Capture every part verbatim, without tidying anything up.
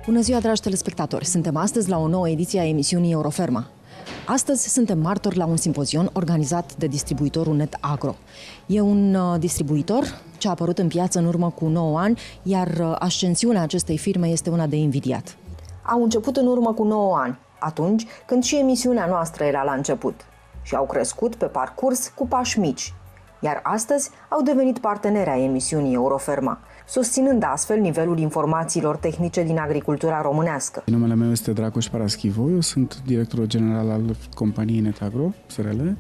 Bună ziua, dragi telespectatori! Suntem astăzi la o nouă ediție a emisiunii Euroferma. Astăzi suntem martori la un simpozion organizat de distribuitorul NetAgro. E un uh, distribuitor ce a apărut în piață în urmă cu nouă ani, iar uh, ascensiunea acestei firme este una de invidiat. Au început în urmă cu nouă ani, atunci când și emisiunea noastră era la început, și au crescut pe parcurs cu pași mici, iar astăzi au devenit parteneri ai emisiunii Euroferma, susținând astfel nivelul informațiilor tehnice din agricultura românească. Numele meu este Dragoș Paraschivu, eu sunt directorul general al companiei NetAgro, S R L.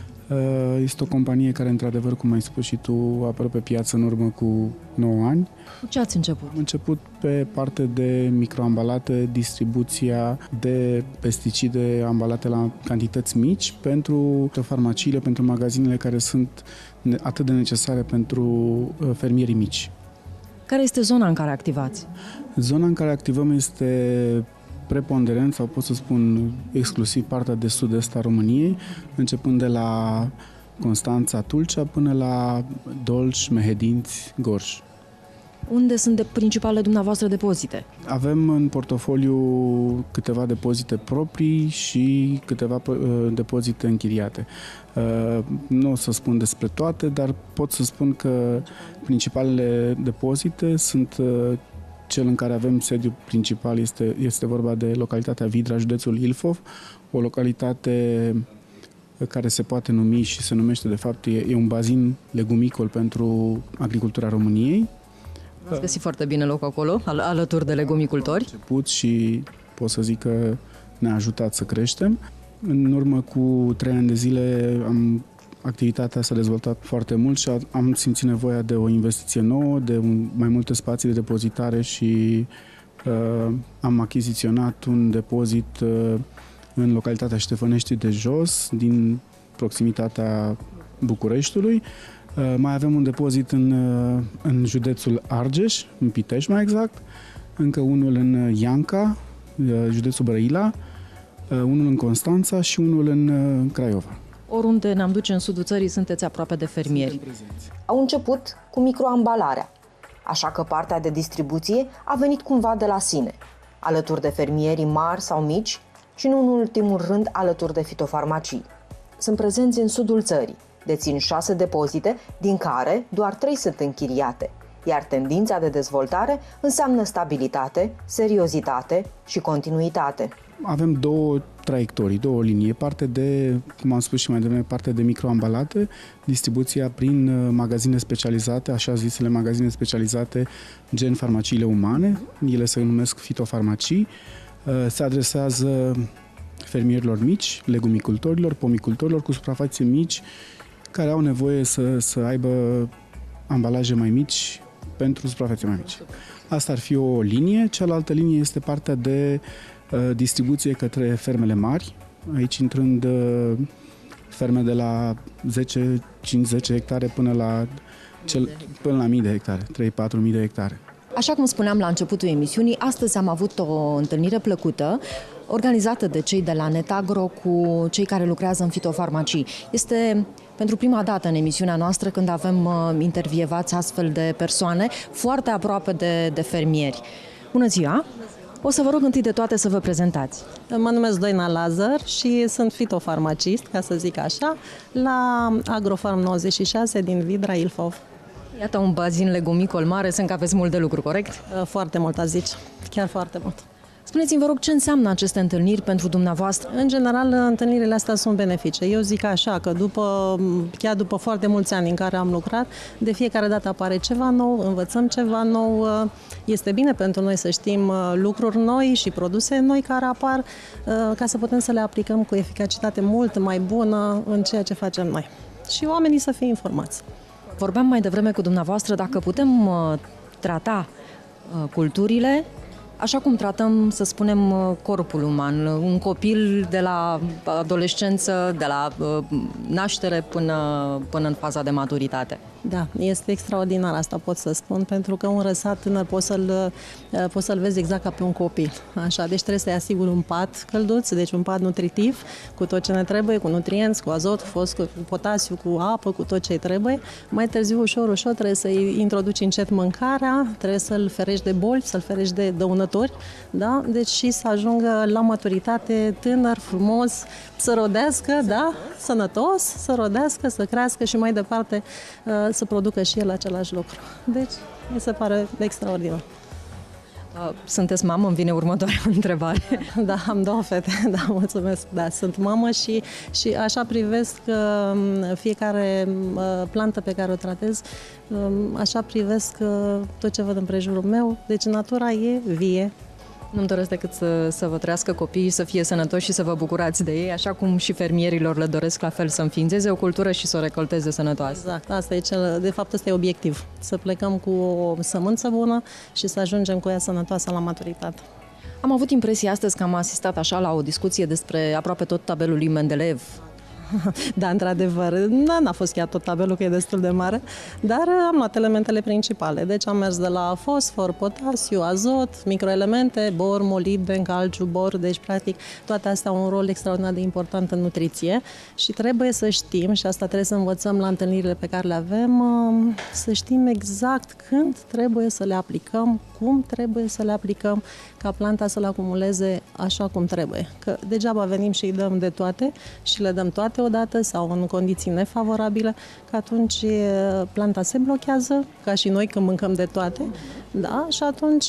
Este o companie care, într-adevăr, cum ai spus și tu, a apărut pe piață în urmă cu nouă ani. Cu ce ați început? Am început pe parte de microambalate, distribuția de pesticide ambalate la cantități mici pentru farmaciile, pentru magazinele care sunt atât de necesare pentru fermierii mici. Care este zona în care activați? Zona în care activăm este preponderent, sau pot să spun exclusiv, partea de sud-est a României, începând de la Constanța, Tulcea, până la Dolj, Mehedinți, Gorj. Unde sunt de principalele dumneavoastră depozite? Avem în portofoliu câteva depozite proprii și câteva depozite închiriate. Nu o să spun despre toate, dar pot să spun că principalele depozite sunt cel în care avem sediul principal, este, este vorba de localitatea Vidra, județul Ilfov, o localitate care se poate numi și se numește, de fapt, e, e un bazin legumicol pentru agricultura României. Ați găsit foarte bine loc acolo, al- alături de legumicultori. Am început și pot să zic că ne-a ajutat să creștem. În urmă cu trei ani de zile am, activitatea s-a dezvoltat foarte mult și am simțit nevoia de o investiție nouă, de un, mai multe spații de depozitare și uh, am achiziționat un depozit uh, în localitatea Ștefănești de Jos, din proximitatea Bucureștiului. Uh, mai avem un depozit în, uh, în județul Argeș, în Pitești mai exact, încă unul în Ianca, uh, județul Brăila, uh, unul în Constanța și unul în uh, Craiova. Oriunde ne-am duce în sudul țării, sunteți aproape de fermieri. Au început cu microambalarea, așa că partea de distribuție a venit cumva de la sine, alături de fermierii mari sau mici și, nu în ultimul rând, alături de fitofarmacii. Sunt prezenți în sudul țării, dețin șase depozite, din care doar trei sunt închiriate, iar tendința de dezvoltare înseamnă stabilitate, seriozitate și continuitate. Avem două traiectorii, două linii. Parte de, cum am spus și mai devreme, parte de microambalate, distribuția prin magazine specializate, așa zisele magazine specializate, gen farmaciile umane, ele se numesc fitofarmacii, se adresează fermierilor mici, legumicultorilor, pomicultorilor cu suprafețe mici, care au nevoie să, să aibă ambalaje mai mici pentru suprafețe mai mici. Asta ar fi o linie. Cealaltă linie este partea de uh, distribuție către fermele mari, aici intrând uh, ferme de la zece cinci zece hectare până la, cel, până la mii de hectare, trei patru mii de hectare. Așa cum spuneam la începutul emisiunii, astăzi am avut o întâlnire plăcută organizată de cei de la NetAgro cu cei care lucrează în fitofarmacii. Este pentru prima dată în emisiunea noastră când avem uh, intervievați astfel de persoane foarte aproape de, de fermieri. Bună ziua! O să vă rog întâi de toate să vă prezentați. Mă numesc Doina Lazar și sunt fitofarmacist, ca să zic așa, la Agrofarm nouăzeci și șase din Vidra, Ilfov. Iată un bazin legumicol mare, sunt că aveți mult de lucru, corect? Foarte mult, a zice, chiar foarte mult. Spuneți-mi, vă rog, ce înseamnă aceste întâlniri pentru dumneavoastră? În general, întâlnirile astea sunt benefice. Eu zic așa, că după, chiar după foarte mulți ani în care am lucrat, de fiecare dată apare ceva nou, învățăm ceva nou. Este bine pentru noi să știm lucruri noi și produse noi care apar, ca să putem să le aplicăm cu eficacitate mult mai bună în ceea ce facem noi. Și oamenii să fie informați. Vorbeam mai devreme cu dumneavoastră dacă putem uh, trata uh, culturile așa cum tratăm, să spunem, corpul uman. Un copil de la adolescență, de la uh, naștere până, până în faza de maturitate. Da, este extraordinar, asta pot să spun, pentru că un răsat tânăr poți să-l, poți să-l vezi exact ca pe un copil. Așa, deci trebuie să-i asiguri un pat călduț, deci un pat nutritiv, cu tot ce ne trebuie, cu nutrienți, cu azot, fosc, cu potasiu, cu apă, cu tot ce trebuie. Mai târziu, ușor, ușor, trebuie să-i introduci încet mâncarea, trebuie să-l ferești de boli, să-l ferești de dăunători alături, da? Deci și să ajungă la maturitate tânăr, frumos, să rodească, sănătos. Da? Sănătos, să rodească, să crească și mai departe să producă și el același lucru. Deci, mi se pare extraordinar. Sunteți mamă? Îmi vine următoarea întrebare. Da, am două fete, da, mulțumesc. Da, sunt mamă și, și așa privesc fiecare plantă pe care o tratez, așa privesc tot ce văd în prejurul meu. Deci natura e vie. Nu-mi doresc decât să, să vă trăiască copiii, să fie sănătoși și să vă bucurați de ei, așa cum și fermierilor le doresc la fel să înființeze o cultură și să o recolteze sănătoasă. Exact, asta e cel, de fapt ăsta e obiectiv, să plecăm cu o sămânță bună și să ajungem cu ea sănătoasă la maturitate. Am avut impresia astăzi că am asistat așa la o discuție despre aproape tot tabelul lui Mendeleev. Da, într-adevăr, n-a fost chiar tot tabelul, că e destul de mare, dar am luat elementele principale. Deci am mers de la fosfor, potasiu, azot, microelemente, bor, molibden, calciu, bor, deci practic toate astea au un rol extraordinar de important în nutriție și trebuie să știm, și asta trebuie să învățăm la întâlnirile pe care le avem, să știm exact când trebuie să le aplicăm, cum trebuie să le aplicăm, ca planta să le acumuleze așa cum trebuie. Că degeaba venim și îi dăm de toate și le dăm toate odată sau în condiții nefavorabile, că atunci planta se blochează, ca și noi când mâncăm de toate, da? Și atunci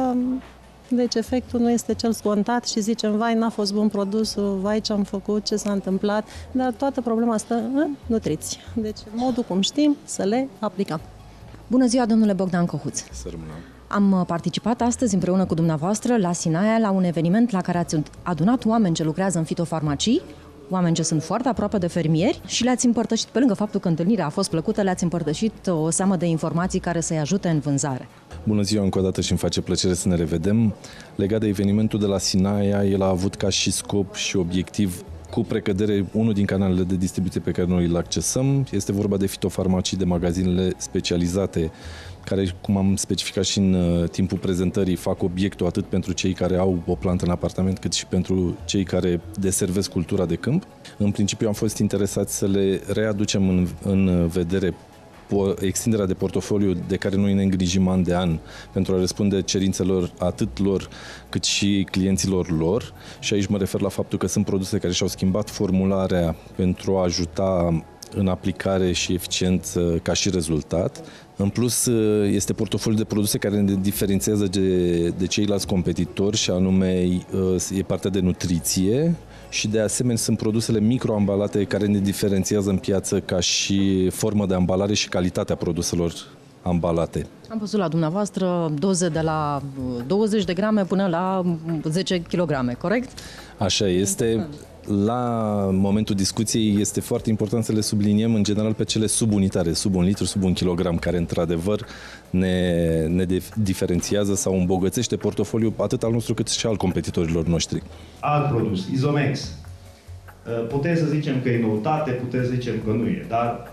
deci efectul nu este cel scontat și zicem, vai, n-a fost bun produsul, vai, ce am făcut, ce s-a întâmplat, dar toată problema stă în nutriție. Deci, în modul cum știm să le aplicăm. Bună ziua, domnule Bogdan Cohuț! Să rămână. Am participat astăzi împreună cu dumneavoastră la Sinaia la un eveniment la care ați adunat oameni ce lucrează în fitofarmacii, oameni ce sunt foarte aproape de fermieri și le-ați împărtășit, pe lângă faptul că întâlnirea a fost plăcută, le-ați împărtășit o seamă de informații care să-i ajute în vânzare. Bună ziua încă o dată și îmi face plăcere să ne revedem. Legat de evenimentul de la Sinaia, el a avut ca și scop și obiectiv, cu precădere, unul din canalele de distribuție pe care noi îl accesăm. Este vorba de fitofarmacii, de magazinele specializate, care, cum am specificat și în uh, timpul prezentării, fac obiectul atât pentru cei care au o plantă în apartament, cât și pentru cei care deservesc cultura de câmp. În principiu am fost interesați să le readucem în, în vedere extinderea de portofoliu de care noi ne îngrijim an de an pentru a răspunde cerințelor atât lor cât și clienților lor. Și aici mă refer la faptul că sunt produse care și-au schimbat formularea pentru a ajuta în aplicare și eficiență ca și rezultat. În plus, este portofoliul de produse care ne diferențiază de, de ceilalți competitori și anume e partea de nutriție și de asemenea sunt produsele microambalate care ne diferențiază în piață ca și formă de ambalare și calitatea produselor ambalate. Am văzut la dumneavoastră doze de la douăzeci de grame până la zece kilograme, corect? Așa este. La momentul discuției este foarte important să le subliniem în general pe cele subunitare, sub un litru, sub un kilogram, care într-adevăr ne, ne diferențiază sau îmbogățește portofoliul atât al nostru cât și al competitorilor noștri. Alt produs, Izomex. Puteți să zicem că e noutate, puteți să zicem că nu e, dar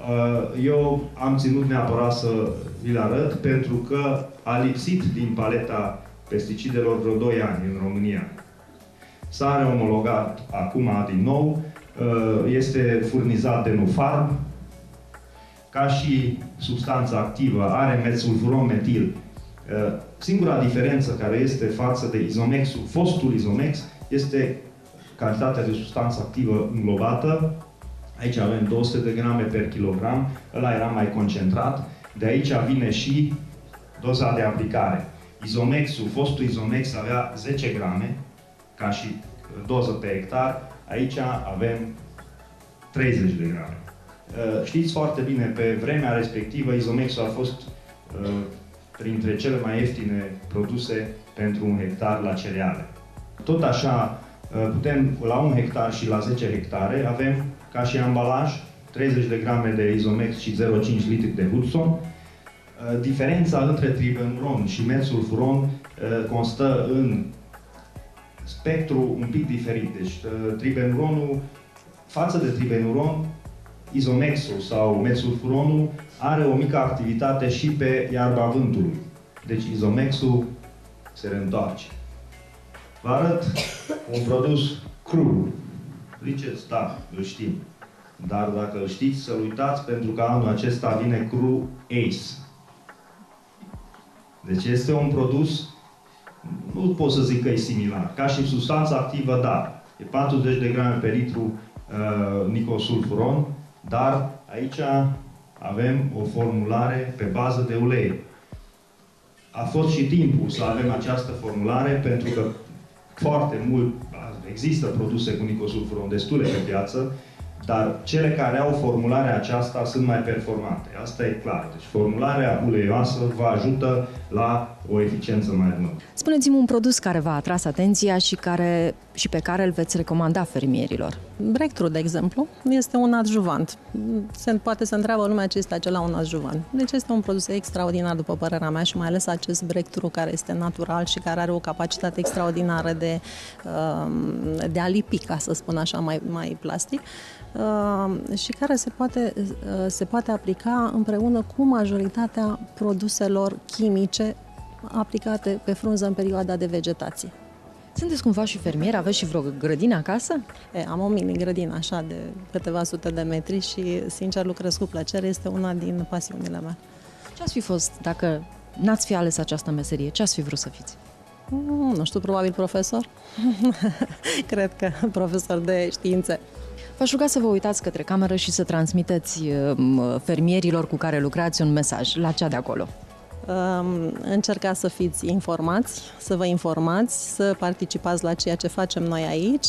eu am ținut neapărat să vi-l arăt pentru că a lipsit din paleta pesticidelor vreo doi ani în România. S-a reomologat acum din nou, este furnizat de Nufarm, ca și substanță activă, are metsulfuron-metil. Singura diferență care este față de Izomexul, fostul Izomex, este cantitatea de substanță activă înglobată. Aici avem două sute de grame per kilogram, ăla era mai concentrat, de aici vine și doza de aplicare. Izomexul, fostul Izomex avea zece grame, ca și doză pe hectar, aici avem treizeci de grame. Știți foarte bine, pe vremea respectivă, Izomexul a fost printre cele mai ieftine produse pentru un hectar la cereale. Tot așa, putem, la un hectar și la zece hectare, avem ca și ambalaj treizeci de grame de Izomex și zero virgulă cinci litri de Hudson. Diferența între tribenuron și metsulfuron constă în spectru un pic diferit. Deci, tribenuronul, față de tribenuron, Izomexul sau metsulfuronul are o mică activitate și pe iarba vântului. Deci, Izomexul se reîntoarce. Vă arăt un produs cru. Ziceți, da, îl știm. Dar dacă îl știți, să-l uitați, pentru că anul acesta vine Cru Ace. Deci este un produs nu pot să zic că e similar. Ca și substanță activă, da. E patruzeci de grame pe litru uh, nicosulfuron, dar aici avem o formulare pe bază de ulei. A fost și timpul să avem această formulare, pentru că foarte mult există produse cu nicosulfuron destule pe piață, dar cele care au formularea aceasta sunt mai performante. Asta e clar. Deci formularea uleioasă vă ajută la o eficiență mai bună. Spuneți-mi un produs care v-a atras atenția și, care, și pe care îl veți recomanda fermierilor. Breakthrough, de exemplu, este un adjuvant. Se, poate se întreabă lumea ce este acela un adjuvant. Deci este un produs extraordinar, după părerea mea, și mai ales acest breakthrough care este natural și care are o capacitate extraordinară de, de a lipi, ca să spun așa, mai, mai plastic. Și care se poate, se poate aplica împreună cu majoritatea produselor chimice aplicate pe frunză în perioada de vegetație. Sunteți cumva și fermier? Aveți și vreo grădină acasă? E, am o mini-grădină, așa, de câteva sute de metri și, sincer, lucrez cu plăcere. Este una din pasiunile mele. Ce ați fi fost dacă n-ați fi ales această meserie? Ce ați fi vrut să fiți? Mm, nu știu, probabil profesor. Cred că profesor de științe. V-aș ruga să vă uitați către cameră și să transmiteți fermierilor cu care lucrați un mesaj la cea de acolo. Încercați să fiți informați, să vă informați, să participați la ceea ce facem noi aici,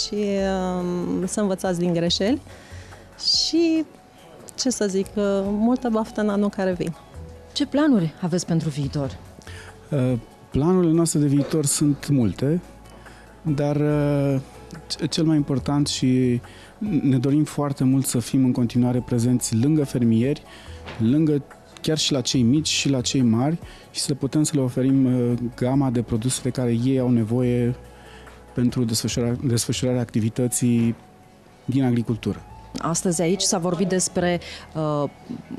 să învățați din greșeli și, ce să zic, multă baftă în anul care vine. Ce planuri aveți pentru viitor? Planurile noastre de viitor sunt multe, dar cel mai important și ne dorim foarte mult să fim în continuare prezenți lângă fermieri, lângă chiar și la cei mici și la cei mari și să putem să le oferim gama de produse de care ei au nevoie pentru desfășurarea, desfășurarea activității din agricultură. Astăzi aici s-a vorbit despre uh,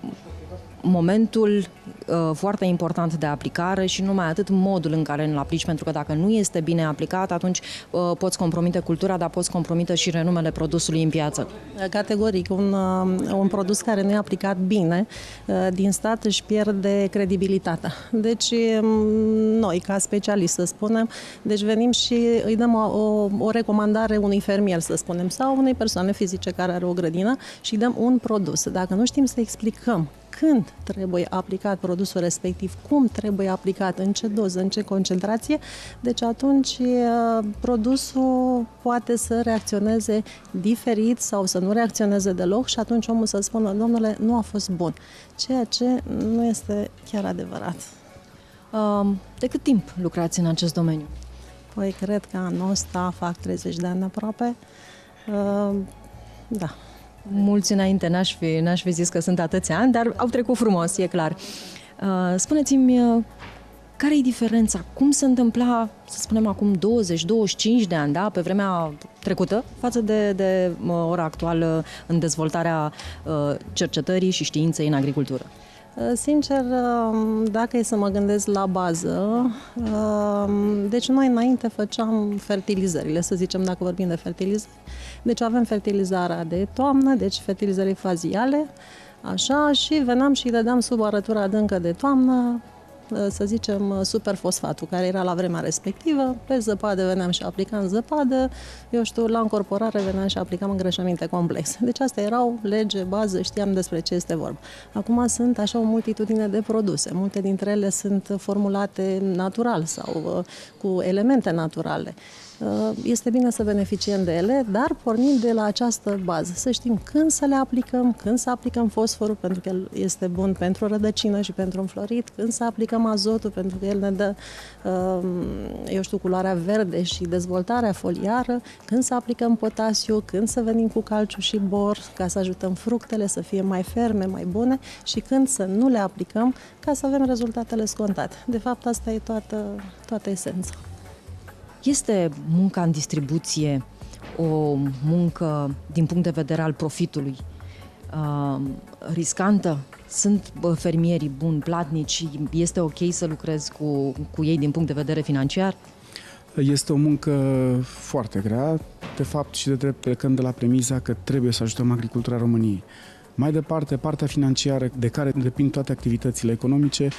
momentul uh, foarte important de aplicare și numai atât modul în care îl aplici, pentru că dacă nu este bine aplicat, atunci uh, poți compromite cultura, dar poți compromite și renumele produsului în piață. Categoric, un, uh, un produs care nu e aplicat bine, uh, din start își pierde credibilitatea. Deci, um, noi, ca specialiști, să spunem, deci venim și îi dăm o, o, o recomandare unui fermier, să spunem, sau unei persoane fizice care are o grădină și îi dăm un produs. Dacă nu știm să explicăm când trebuie aplicat produsul respectiv, cum trebuie aplicat, în ce doză, în ce concentrație, deci atunci produsul poate să reacționeze diferit sau să nu reacționeze deloc și atunci omul să spună, domnule, nu a fost bun, ceea ce nu este chiar adevărat. De cât timp lucrați în acest domeniu? Păi, cred că anul ăsta fac treizeci de ani aproape. Da. Mulți înainte n-aș fi, n-aș fi zis că sunt atâția ani, dar au trecut frumos, e clar. Spuneți-mi, care e diferența? Cum se întâmpla, să spunem, acum douăzeci douăzeci și cinci de ani, da, pe vremea trecută, față de, de ora actuală în dezvoltarea cercetării și științei în agricultură? Sincer, dacă e să mă gândesc la bază, deci noi înainte făceam fertilizările, să zicem, dacă vorbim de fertilizări. Deci avem fertilizarea de toamnă, deci fertilizările faziale, așa, și veneam și îi dădeam sub arătura adâncă de toamnă, să zicem, superfosfatul, care era la vremea respectivă. Pe zăpadă veneam și aplicam zăpadă, eu știu, la încorporare veneam și aplicam îngrășăminte complexe. Deci astea erau lege, bază, știam despre ce este vorba. Acum sunt așa o multitudine de produse. Multe dintre ele sunt formulate natural sau cu elemente naturale. Este bine să beneficiem de ele, dar pornim de la această bază, să știm când să le aplicăm, când să aplicăm fosforul, pentru că el este bun pentru rădăcină și pentru înflorit, când să aplicăm azotul, pentru că el ne dă, eu știu, culoarea verde și dezvoltarea foliară, când să aplicăm potasiu, când să venim cu calciu și bor, ca să ajutăm fructele să fie mai ferme, mai bune, și când să nu le aplicăm, ca să avem rezultatele scontate. De fapt, asta e toată, toată esența. Este munca în distribuție o muncă din punct de vedere al profitului uh, riscantă? Sunt fermierii buni, platnici, este ok să lucrezi cu, cu ei din punct de vedere financiar? Este o muncă foarte grea, de fapt și de drept plecând de la premiza că trebuie să ajutăm agricultura României. Mai departe, partea financiară de care depind toate activitățile economice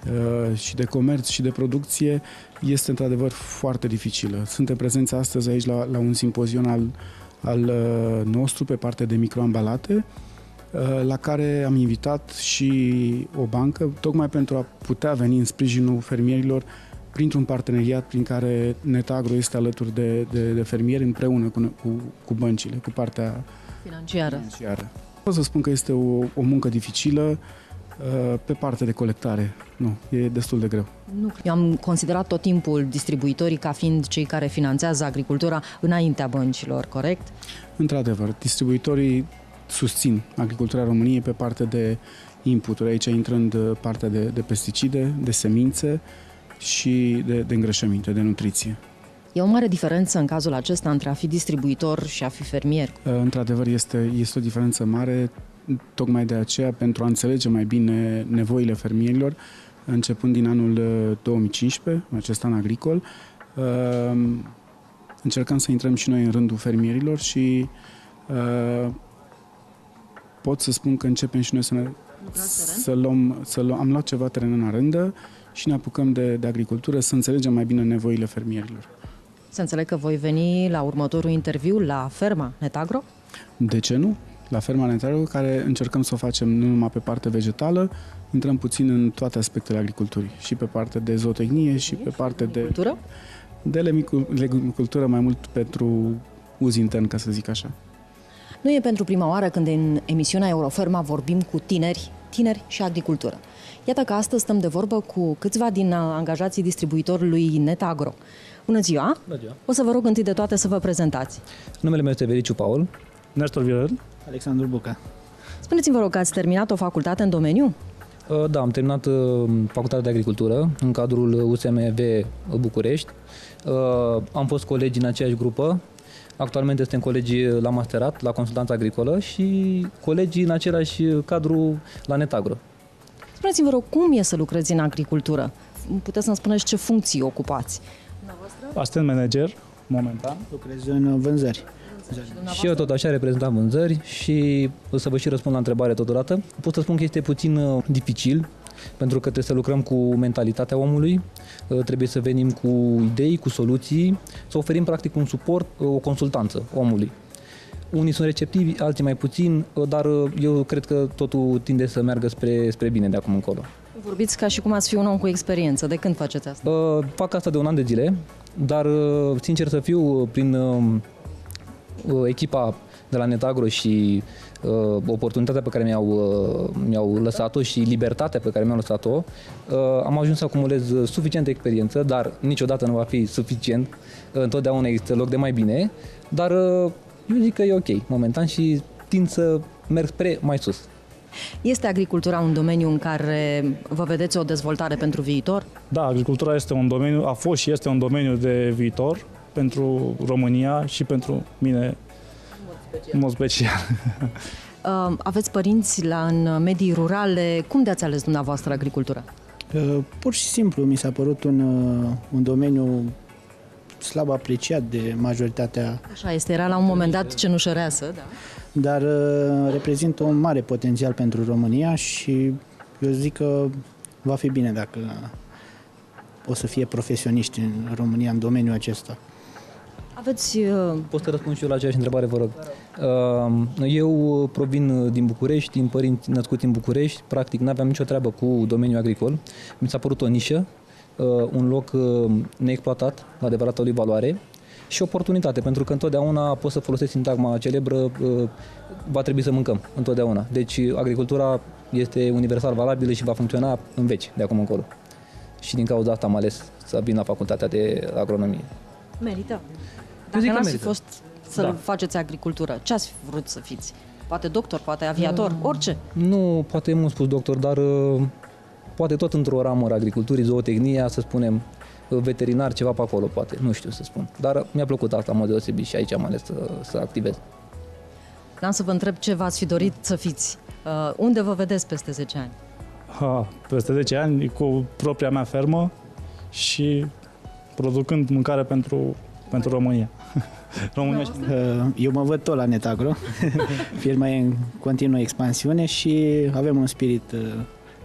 și de comerț și de producție este într-adevăr foarte dificilă. Suntem prezenți astăzi aici la, la un simpozion al, al nostru pe partea de microambalate, la care am invitat și o bancă, tocmai pentru a putea veni în sprijinul fermierilor printr-un parteneriat prin care Netagro este alături de, de, de fermieri împreună cu, cu, cu băncile, cu partea financiară. financiară. Pot să spun că este o, o muncă dificilă pe partea de colectare. Nu, e destul de greu. Nu. Eu am considerat tot timpul distribuitorii ca fiind cei care finanțează agricultura înaintea băncilor, corect? Într-adevăr, distribuitorii susțin agricultura României pe partea de inputuri, aici intrând partea de, de pesticide, de semințe și de, de îngrășăminte, de nutriție. E o mare diferență în cazul acesta între a fi distribuitor și a fi fermier? Într-adevăr, este, este o diferență mare, tocmai de aceea, pentru a înțelege mai bine nevoile fermierilor, începând din anul două mii cincisprezece, acest an agricol, încercăm să intrăm și noi în rândul fermierilor și pot să spun că începem și noi să ne să luăm, să luăm, am luat ceva teren în arendă și ne apucăm de, de agricultură, să înțelegem mai bine nevoile fermierilor. Să înțeleg că voi veni la următorul interviu la ferma Netagro? De ce nu? La ferma Netagro, care încercăm să o facem nu numai pe partea vegetală, intrăm puțin în toate aspectele agriculturii, și pe partea de zootehnie și pe partea de Cultură? de legumicultură, mai mult pentru uz intern, ca să zic așa. Nu e pentru prima oară când în emisiunea Euroferma vorbim cu tineri, tineri și agricultură. Iată că astăzi stăm de vorbă cu câțiva din angajații distribuitorului Netagro. Bună ziua! Bună ziua! O să vă rog întâi de toate să vă prezentați. Numele meu este Vericiu Paul. Nestor Virăl. Alexandru Buca. Spuneți-mi, vă rog, că ați terminat o facultate în domeniu? Da, am terminat facultatea de agricultură în cadrul U S M V București. Am fost colegi în aceeași grupă. Actualmente suntem colegi la masterat, la consultanță agricolă și colegi în același cadru la Netagro. Spuneți-mi, vă rog, cum e să lucrezi în agricultură? Puteți să-mi spuneți ce funcții ocupați? Asistent manager, momentan. Lucrez în vânzări. Și eu tot așa reprezentam vânzări și o să vă și răspund la întrebare totodată. Pot să spun că este puțin uh, dificil, pentru că trebuie să lucrăm cu mentalitatea omului, uh, trebuie să venim cu idei, cu soluții, să oferim practic un suport, uh, o consultanță omului. Unii sunt receptivi, alții mai puțin, uh, dar uh, eu cred că totul tinde să meargă spre, spre bine de acum încolo. Vorbiți ca și cum ați fi un om cu experiență. De când faceți asta? Uh, fac asta de un an de zile, dar uh, sincer să fiu, prin uh, echipa de la Netagro și uh, oportunitatea pe care mi-au, uh, mi-au lăsat-o și libertatea pe care mi-au lăsat-o, uh, am ajuns să acumulez suficientă experiență, dar niciodată nu va fi suficient. Uh, întotdeauna există loc de mai bine, dar uh, eu zic că e ok momentan și tind să merg spre mai sus. Este agricultura un domeniu în care vă vedeți o dezvoltare pentru viitor? Da, agricultura este un domeniu, a fost și este un domeniu de viitor pentru România și pentru mine în mod special. Aveți părinți la, în medii rurale. Cum de-ați ales dumneavoastră agricultura? Pur și simplu mi s-a părut un, un domeniu slab apreciat de majoritatea. Așa este, era la un moment dat cenușăreasă, da. Dar reprezintă un mare potențial pentru România și eu zic că va fi bine dacă o să fie profesioniști în România în domeniul acesta. Aveți... Uh... Pot să răspund și eu la aceeași întrebare, vă rog. Eu provin din București, din părinți născuți în București, practic n-aveam nicio treabă cu domeniul agricol. Mi s-a părut o nișă, un loc neexploatat, adevărată lui valoare, și oportunitate, pentru că întotdeauna pot să folosesc sintagma celebră, va trebui să mâncăm, întotdeauna. Deci agricultura este universal valabilă și va funcționa în veci, de acum încolo. Și din cauza asta am ales să vin la facultatea de agronomie. Merită. Dacă n-ați fi fost să da. faceți agricultură, ce ați vrut să fiți? Poate doctor, poate aviator, uh, orice? Nu, poate mult spus doctor, dar uh, poate tot într-o ramură agriculturii, zootehnia, să spunem, veterinar, ceva pe acolo, poate, nu știu să spun. Dar mi-a plăcut asta în mod deosebit și aici am ales să, să activez. Vreau să vă întreb ce v-ați fi dorit să fiți. Uh, unde vă vedeți peste zece ani? Ha, peste zece ani cu propria mea fermă și producând mâncare pentru, pentru România. România și... Eu mă văd tot la Netagro. Firma e în continuă expansiune și avem un spirit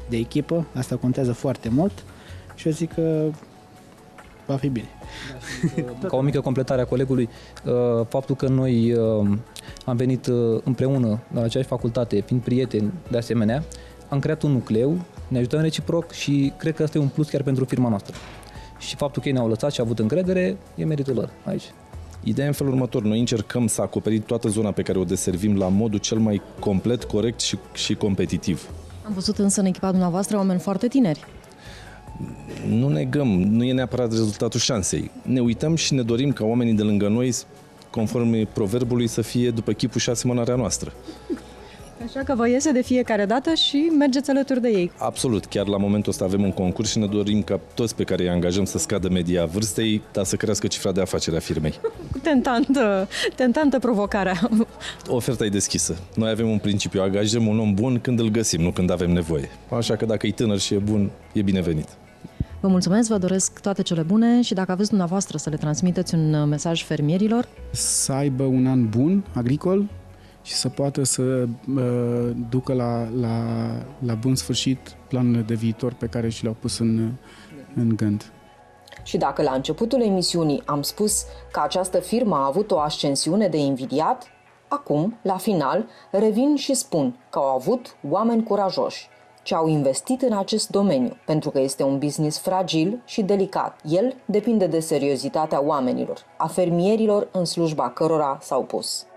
de echipă, asta contează foarte mult și eu zic că va fi bine. Ca o mică completare a colegului, faptul că noi am venit împreună la aceeași facultate, fiind prieteni de asemenea, am creat un nucleu, ne ajutăm reciproc și cred că asta e un plus chiar pentru firma noastră. Și faptul că ei ne-au lăsat și au avut încredere, e meritul lor aici. Ideea e în felul următor. Noi încercăm să acoperim toată zona pe care o deservim la modul cel mai complet, corect și, și competitiv. Am văzut însă în echipa dumneavoastră oameni foarte tineri. Nu negăm, nu e neapărat rezultatul șansei. Ne uităm și ne dorim ca oamenii de lângă noi, conform proverbului, să fie după chipul și asemănarea noastră. Așa că vă iese de fiecare dată și mergeți alături de ei. Absolut. Chiar la momentul ăsta avem un concurs și ne dorim ca toți pe care îi angajăm să scadă media vârstei, dar să crească cifra de afacere a firmei. Tentantă, tentantă provocarea. Oferta e deschisă. Noi avem un principiu, angajăm un om bun când îl găsim, nu când avem nevoie. Așa că dacă e tânăr și e bun, e binevenit. Vă mulțumesc, vă doresc toate cele bune și dacă aveți dumneavoastră să le transmiteți un mesaj fermierilor. Să aibă un an bun, agricol, și să poată să uh, ducă la, la, la bun sfârșit planurile de viitor pe care și le-au pus în, în gând. Și dacă la începutul emisiunii am spus că această firmă a avut o ascensiune de invidiat, acum, la final, revin și spun că au avut oameni curajoși ce au investit în acest domeniu, pentru că este un business fragil și delicat. El depinde de seriozitatea oamenilor, a fermierilor în slujba cărora s-au pus.